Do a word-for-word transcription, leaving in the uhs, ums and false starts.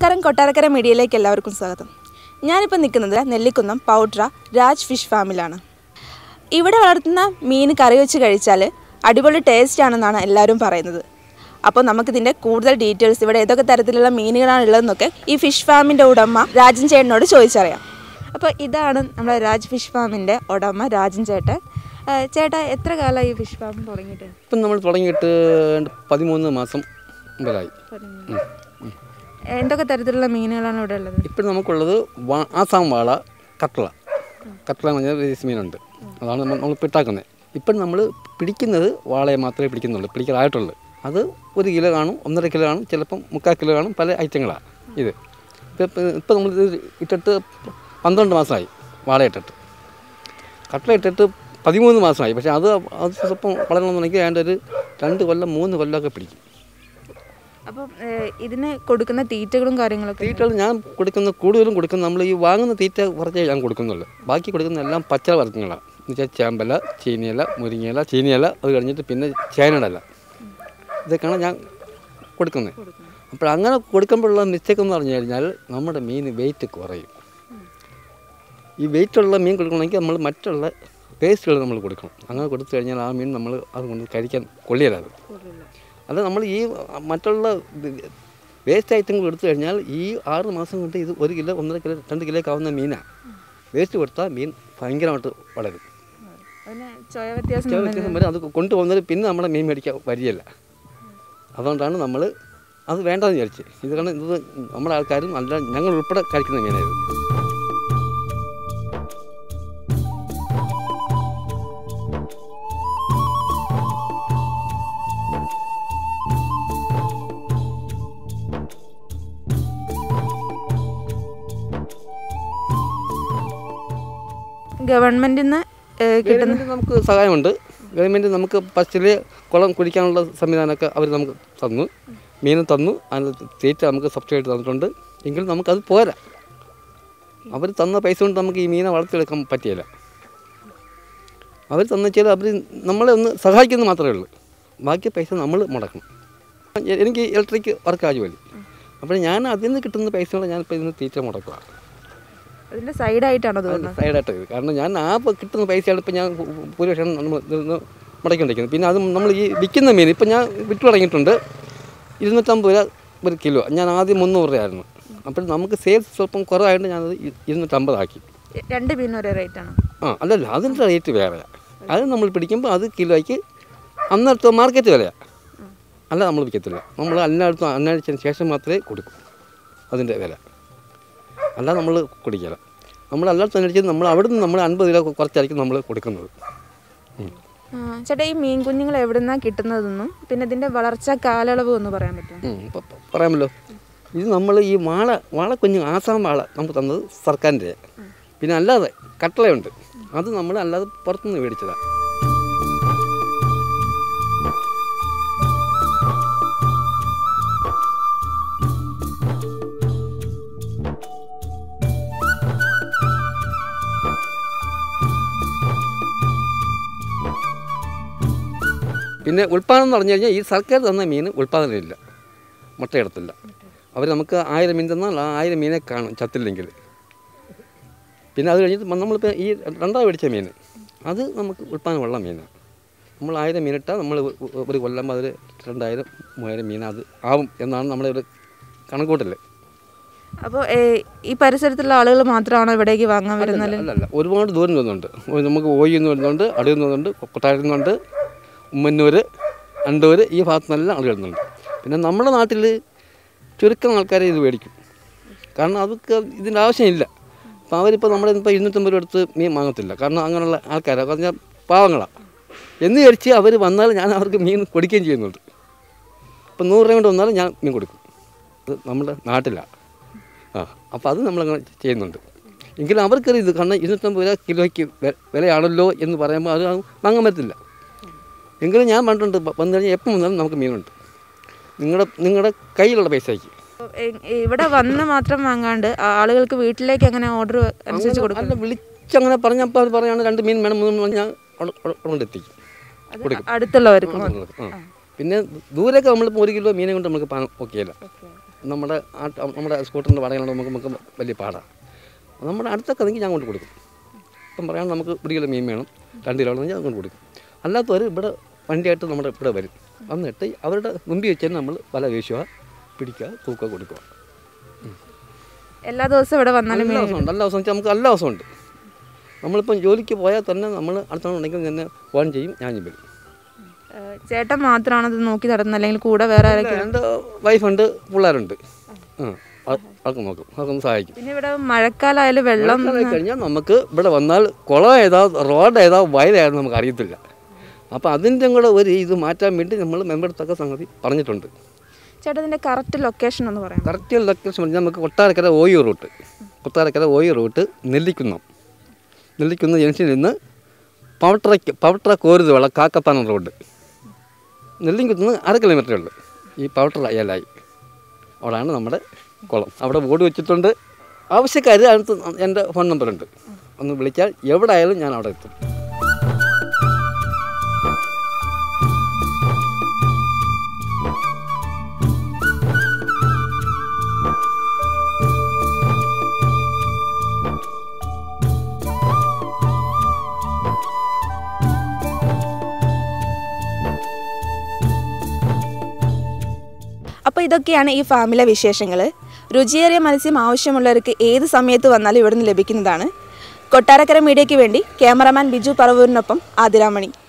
നമസ്കാരം, കൊട്ടാരക്കരമീഡിയയിലേക്ക് എല്ലാവർക്കും സ്വാഗതം. ഞാനിപ്പോൾ നിൽക്കുന്നത് നെല്ലിക്കുന്നം പൗട്ര രാജ് ഫിഷ് ഫാമിലാണ്. ഇവിടെ വളർത്തുന്ന മീൻ കറി വെച്ച് കഴിച്ചാൽ അടിപൊളി ടേസ്റ്റ് ആണെന്നാണ് എല്ലാവരും പറയുന്നത്. അപ്പോൾ നമുക്കിതിൻ്റെ കൂടുതൽ ഡീറ്റെയിൽസ്, ഇവിടെ ഏതൊക്കെ തരത്തിലുള്ള മീനുകളാണ് ഉള്ളതെന്നൊക്കെ ഈ ഫിഷ് ഫാമിൻ്റെ ഉടമ രാജൻ ചേട്ടനോട് ചോദിച്ചറിയാം. അപ്പോൾ ഇതാണ് നമ്മുടെ രാജ് ഫിഷ് ഫാമിൻ്റെ ഉടമ രാജൻ ചേട്ടൻ. ചേട്ടാ, എത്ര കാലമായി ഈ ഫിഷ് ഫാം തുടങ്ങിയിട്ട്? ഇപ്പം നമ്മൾ തുടങ്ങിയിട്ട് പതിമൂന്ന് മാസം മുതലായി. എന്തൊക്കെ തരത്തിലുള്ള മീനുകളാണ് ഇവിടെ ഉള്ളത്? ഇപ്പം നമുക്കുള്ളത് ആസാം വാള, കട്ട്ള. കട്ട്ള എന്ന് പറഞ്ഞാൽ വേസ്റ്റ് മീനുണ്ട്, അതാണ് നമ്മൾ നമ്മൾ പിട്ടാക്കുന്നത്. ഇപ്പം നമ്മൾ പിടിക്കുന്നത് വാളയെ മാത്രമേ പിടിക്കുന്നുള്ളൂ, പിടിക്കാറായിട്ടുള്ളൂ. അത് ഒരു കിലോ കാണും, ഒന്നര കിലോ കാണും, ചിലപ്പം മുക്കാൽ കിലോ കാണും, പല ഐറ്റങ്ങളാണ് ഇത്. ഇപ്പം ഇപ്പം നമ്മളിത് ഇട്ടിട്ട് പന്ത്രണ്ട് മാസമായി വാള ഇട്ടിട്ട്. കട്ട്ള ഇട്ടിട്ട് പതിമൂന്ന് മാസമായി. പക്ഷേ അത് അത് ചിലപ്പം വളരണമെന്നുണ്ടെങ്കിൽ അതിൻ്റെ ഒരു രണ്ട് കൊല്ലം മൂന്ന് കൊല്ലമൊക്കെ പിടിക്കും. അപ്പം ഇതിന് കൊടുക്കുന്ന തീറ്റകളും കാര്യങ്ങളൊക്കെ? തീറ്റകൾ ഞാൻ കൊടുക്കുന്ന കൂടുതലും കൊടുക്കുന്ന നമ്മൾ ഈ വാങ്ങുന്ന തീറ്റ കുറച്ചേ ഞാൻ കൊടുക്കുന്നുള്ളൂ. ബാക്കി കൊടുക്കുന്ന എല്ലാം പച്ച വർഗ്ഗങ്ങളാണ്. എന്ന് വെച്ചാൽ ചേമ്പല, ചീനിയില, മുരിങ്ങയില, ചീനിയില, അത് കഴിഞ്ഞിട്ട് പിന്നെ ചേനടല, ഇതൊക്കെയാണ് ഞാൻ കൊടുക്കുന്നത്. അപ്പോൾ അങ്ങനെ കൊടുക്കുമ്പോഴുള്ള മിസ്റ്റേക്ക് എന്ന് പറഞ്ഞു കഴിഞ്ഞാൽ നമ്മുടെ മീൻ വെയിറ്റ് കുറയും. ഈ വെയിറ്റുള്ള മീൻ കൊടുക്കണമെങ്കിൽ നമ്മൾ മറ്റുള്ള പേസ്റ്റുകൾ നമ്മൾ കൊടുക്കണം. അങ്ങനെ കൊടുത്തു കഴിഞ്ഞാൽ ആ മീൻ നമ്മൾ അതുകൊണ്ട് കഴിക്കാൻ കൊള്ളിയല്ലാതെ. അല്ല, നമ്മൾ ഈ മറ്റുള്ള വേസ്റ്റ് ഐറ്റങ്ങൾ എടുത്തു കഴിഞ്ഞാൽ ഈ ആറ് മാസം കൊണ്ട് ഇത് ഒരു കിലോ, ഒന്നര കിലോ, രണ്ട് കിലോയൊക്കെ ആവുന്ന മീനാണ്. വേസ്റ്റ് കൊടുത്താൽ മീൻ ഭയങ്കരമായിട്ട് വളരും. വ്യത്യാസം വരും. അത് കൊണ്ടുപോകുന്നത് പിന്നെ നമ്മുടെ മീൻ മേടിക്കാൻ വരികയില്ല. അതുകൊണ്ടാണ് നമ്മൾ അത് വേണ്ടെന്ന് വിചാരിച്ച്. ഇത് കാരണം ഇത് നമ്മുടെ ആൾക്കാരും അല്ല, ഞങ്ങൾ ഉൾപ്പെടെ കഴിക്കുന്ന മീനായത്. ഗവൺമെൻറ്റിൽ നിന്ന് കിട്ടുന്ന നമുക്ക് സഹായമുണ്ട്. ഗവൺമെൻറ് നമുക്ക് ഫസ്റ്റിൽ കുളം കുടിക്കാനുള്ള സംവിധാനമൊക്കെ അവർ നമുക്ക് തന്നു, മീനും തന്നു, അതിന് തീറ്റ നമുക്ക് സബ്സിഡി തന്നിട്ടുണ്ട്. എങ്കിലും നമുക്കത് പോരാ. അവർ തന്ന പൈസ കൊണ്ട് നമുക്ക് ഈ മീനെ വളർത്തിയെടുക്കാൻ പറ്റിയില്ല. അവർ തന്ന വെച്ചാൽ അവർ നമ്മളെ ഒന്ന് സഹായിക്കുന്നത് മാത്രമേ ഉള്ളൂ. ബാക്കി പൈസ നമ്മൾ മുടക്കണം. എനിക്ക് ഇലക്ട്രിക് വർക്ക് ജോലി, അപ്പോൾ ഞാൻ അതിൽ നിന്ന് കിട്ടുന്ന പൈസ കൊണ്ട് ഞാനിപ്പോൾ ഇതിന് തീറ്റ മുടക്കുക. അതിൻ്റെ സൈഡായിട്ടാണോ തോന്നുന്നത്? സൈഡായിട്ട്. കാരണം ഞാൻ ആ കിട്ടുന്ന പൈസയാണ് ഇപ്പം ഞാൻ ഭൂരിപക്ഷം നമ്മൾ മുടക്കിക്കൊണ്ടിരിക്കുന്നത്. പിന്നെ അത് നമ്മൾ ഈ വിൽക്കുന്ന മീൻ ഇപ്പം ഞാൻ വിറ്റു തുടങ്ങിയിട്ടുണ്ട്. ഇരുന്നൂറ്റമ്പത് രൂപ ഒരു കിലോ. ഞാൻ ആദ്യം മുന്നൂറ് രൂപയായിരുന്നു. അപ്പോൾ നമുക്ക് സെയിൽസ് സ്വല്പം കുറവായതുകൊണ്ട് ഞാനത് ഇരുന്നൂറ്റമ്പതാക്കി. രണ്ട് മീൻ ഒരേ റേറ്റാണ്? ആ, അല്ലല്ല, അതിൻ്റെ റേറ്റ് വേറെയാണ്. അത് നമ്മൾ പിടിക്കുമ്പോൾ അത് കിലോയ്ക്ക് അന്നത്തെ മാർക്കറ്റ് വിലയാണ്. അല്ല, നമ്മൾ വിൽക്കത്തില്ല. നമ്മൾ എല്ലായിടത്തും അന്വേഷിച്ചതിന് ശേഷം മാത്രമേ കൊടുക്കൂ അതിൻ്റെ വില. അല്ല, നമ്മൾ കുടിക്കില്ല. നമ്മൾ എല്ലായിടത്തും അന്വേഷിച്ചത് നമ്മൾ അവിടെ നിന്ന് നമ്മൾ അൻപത് രൂപ കുറച്ചായിരിക്കും നമ്മൾ കൊടുക്കുന്നത്. ചേട്ടാ, ഈ മീൻ കുഞ്ഞുങ്ങൾ എവിടെ നിന്നാണ് കിട്ടുന്നതെന്നും പിന്നെ ഇതിൻ്റെ വളർച്ചാ കാലയളവ് ഒന്ന് പറയാൻ പറ്റുമോ? പറയാമല്ലോ. ഇത് നമ്മൾ ഈ വാള വാളക്കുഞ്ഞ് ആസാം വാള നമുക്ക് തന്നത് സർക്കാരിൻ്റെ. പിന്നെ അല്ലാതെ കട്ട്ളയുണ്ട്, അത് നമ്മൾ അല്ലാതെ പുറത്തുനിന്ന് മേടിച്ചതാണ്. പിന്നെ ഉൽപ്പാദനം എന്ന് പറഞ്ഞു കഴിഞ്ഞാൽ ഈ സർക്കാർ തന്ന മീൻ ഉൽപ്പാദനമില്ല, മുട്ടയിടത്തില്ല. അവർ നമുക്ക് ആയിരം മീൻ തന്നാൽ ആ ആയിരം മീനെ കാണും ചത്തില്ലെങ്കിൽ. പിന്നെ അത് കഴിഞ്ഞിട്ട് നമ്മളിപ്പോൾ ഈ രണ്ടാം മേടിച്ച മീൻ അത് നമുക്ക് ഉൽപ്പാദനമുള്ള മീനാണ്. നമ്മൾ ആയിരം മീനിട്ടാൽ നമ്മൾ ഒരു കൊല്ലുമ്പോൾ അതിൽ രണ്ടായിരം മൂവായിരം മീൻ അത് ആവും എന്നാണ് നമ്മുടെ ഒരു കണക്കൂട്ടൽ. അപ്പോൾ ഈ പരിസരത്തുള്ള ആളുകൾ മാത്രമാണോ ഇവിടേക്ക് വാങ്ങാൻ വരുന്നത്? അല്ലല്ല, ഒരുപാട് ദൂരം വരുന്നുണ്ട്. നമുക്ക് ഓയിൽ നിന്ന് വരുന്നുണ്ട്, അടിയിൽ നിന്ന് വരുന്നുണ്ട്, കൊട്ടാരത്തിൽ നിന്നുണ്ട്, ഉമ്മന്നൂർ, അണ്ടൂർ, ഈ ഭാഗത്തു നിന്നെല്ലാം ആൾ വരുന്നുണ്ട്. പിന്നെ നമ്മുടെ നാട്ടിൽ ചുരുക്കം ആൾക്കാരെ ഇത് മേടിക്കും. കാരണം അതൊക്കെ ഇതിൻ്റെ ആവശ്യമില്ല. അപ്പോൾ അവരിപ്പോൾ നമ്മുടെ ഇപ്പോൾ ഇരുന്നൂറ്റമ്പത് രൂപ എടുത്ത് മീൻ വാങ്ങത്തില്ല. കാരണം അങ്ങനെയുള്ള ആൾക്കാരാണ്, പറഞ്ഞാൽ പാവങ്ങളാണ് എന്ന് വിചാരിച്ച് അവർ വന്നാൽ ഞാൻ അവർക്ക് മീൻ കൊടുക്കുകയും ചെയ്യുന്നുണ്ട്. ഇപ്പം നൂറ് രൂപ കൊണ്ട് വന്നാലും ഞാൻ മീൻ കൊടുക്കും. അത് നമ്മുടെ നാട്ടിലാണ്. ആ, അപ്പോൾ അത് നമ്മളങ്ങനെ ചെയ്യുന്നുണ്ട്. എങ്കിലും അവർക്കറിയാം ഇത്, കാരണം ഇരുന്നൂറ്റമ്പത് രൂപ കിലോയ്ക്ക് വിലയാണല്ലോ എന്ന് പറയുമ്പോൾ അത് വാങ്ങാൻ പറ്റില്ല. എങ്കിലും ഞാൻ പറഞ്ഞിട്ടുണ്ട്, വന്നു കഴിഞ്ഞാൽ എപ്പം വന്നാലും നമുക്ക് മീനുണ്ട്, നിങ്ങളുടെ നിങ്ങളുടെ കയ്യിലുള്ള പൈസയ്ക്ക്. ഇവിടെ വന്ന് മാത്രം വാങ്ങാണ്ട് ആളുകൾക്ക് വീട്ടിലേക്ക് അങ്ങനെ ഓർഡർ അനുസരിച്ച് കൊടുക്കും? അല്ല, വിളിച്ചങ്ങനെ പറഞ്ഞപ്പോൾ അവർ പറയുകയാണ് രണ്ട് മീൻ വേണം, മൂന്ന് പറഞ്ഞാൽ ഞാൻ കൊണ്ടെത്തിക്കും, കൊടുക്കും. അടുത്തുള്ളവർക്ക്. പിന്നെ ദൂരൊക്കെ നമ്മളിപ്പോൾ ഒരു കിലോ മീനെ കൊണ്ട് നമുക്ക് പാൻ ഓക്കെയല്ല. നമ്മുടെ നമ്മുടെ സ്കൂട്ടറിൻ്റെ വാടകയിലാണ് നമുക്ക് നമുക്ക് വലിയ പാടാണ്. നമ്മുടെ അടുത്തൊക്കെ ആണെങ്കിൽ ഞാൻ കൊണ്ട് കൊടുക്കും. ഇപ്പം പറയാൻ നമുക്ക് ഒരു കിലോ മീൻ വേണം, രണ്ട് കിലോ വേണമെങ്കിൽ ഞാൻ കൊണ്ട് കൊടുക്കും. അല്ലാത്തവർ ഇവിടെ വണ്ടിയായിട്ട് നമ്മുടെ ഇവിടെ വരും. വന്നിട്ട് അവരുടെ മുമ്പിൽ വെച്ചാൽ നമ്മൾ വല വീശുക, പിടിക്കുക, തൂക്കുക, കൊടുക്കുക. എല്ലാ ദിവസവും ഇവിടെ വന്നാലും എല്ലാ ദിവസവും ഉണ്ട്. എല്ലാ ദിവസവും വെച്ചാൽ നമുക്ക് എല്ലാ ദിവസവും ഉണ്ട്. നമ്മളിപ്പം ജോലിക്ക് പോയാൽ തന്നെ നമ്മൾ അടുത്തുണ്ടെങ്കിൽ തന്നെ ഫോൺ ചെയ്യും, ഞാനും വരും. ചേട്ടൻ മാത്രമാണ് ഇത് നോക്കി നടത്തുന്നത് അല്ലെങ്കിൽ കൂടെ വേറെ ആരൊക്കെയാണ്? എൻ്റെ വൈഫുണ്ട്, പിള്ളേരുണ്ട്. ആ അതൊക്കെ നോക്കും, അതൊക്കെ ഒന്ന് സഹായിക്കും. പിന്നെ ഇവിടെ മഴക്കാലമായാലും വെള്ളം കഴിഞ്ഞാൽ നമുക്ക് ഇവിടെ വന്നാൽ കുളം ഏതാ റോഡ് ഏതാ വയലേതാന്ന് നമുക്ക് അറിയത്തില്ല. അപ്പോൾ അതിൻ്റെ കൂടെ ഒരു ഇത് മാറ്റാൻ വേണ്ടി നമ്മൾ മെമ്പർത്തൊക്കെ സംഗതി പറഞ്ഞിട്ടുണ്ട്. ചേട്ടാ ഇതിൻ്റെ കറക്റ്റ് ലൊക്കേഷൻ ഒന്ന് പറയാം. കറക്റ്റ് ലൊക്കേഷൻ പറഞ്ഞാൽ നമുക്ക് കൊട്ടാരക്കര ഓയൂർ റൂട്ട് കൊട്ടാരക്കര ഓയൂർ റൂട്ട് നെല്ലിക്കുന്നം നെല്ലിക്കുന്ന ജംഗ്ഷനിൽ നിന്ന് പവട്രയ്ക്ക് പവട്ര കോരുതുവള കാക്കത്താനം റോഡ് നെല്ലിക്കുന്ന് അര കിലോമീറ്ററേ ഉള്ളൂ. ഈ പവട്ര അയ്യാലായി അവിടെയാണ് നമ്മുടെ കുളം. അവിടെ ബോർഡ് വെച്ചിട്ടുണ്ട്. ആവശ്യക്കാർ അടുത്ത് എൻ്റെ ഫോൺ നമ്പറുണ്ട്, ഒന്ന് വിളിച്ചാൽ എവിടെ ആയാലും ഞാൻ അവിടെ എത്തും. അപ്പോൾ ഇതൊക്കെയാണ് ഈ ഫാമിലെ വിശേഷങ്ങൾ. രുചിയേറിയ മത്സ്യം ആവശ്യമുള്ളവർക്ക് ഏത് സമയത്ത് വന്നാലും ഇവിടെ നിന്ന് ലഭിക്കുന്നതാണ്. കൊട്ടാരക്കര മീഡിയയ്ക്ക് വേണ്ടി ക്യാമറാമാൻ ബിജു പറവൂരിനൊപ്പം ആതിരാമണി.